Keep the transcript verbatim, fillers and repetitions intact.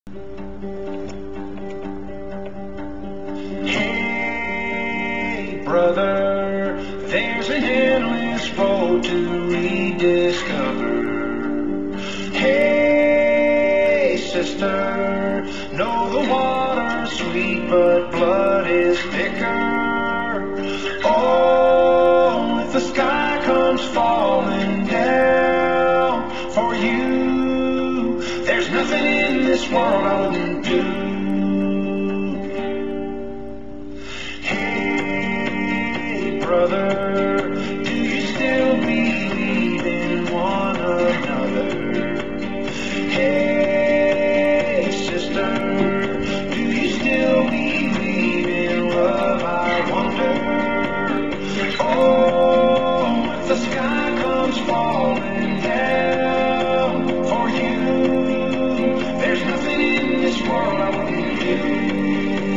Hey, brother, there's an endless road to rediscover. Hey, sister, know the water's sweet, but blood is thicker. Oh, if the sky comes falling down for you, there's nothing in this world I wouldn't do. Hey, brother, do you still believe in one another? Hey, sister, do you still believe in love, I wonder? Oh, if the sky comes falling down for you, there's nothing in this world I wouldn't do.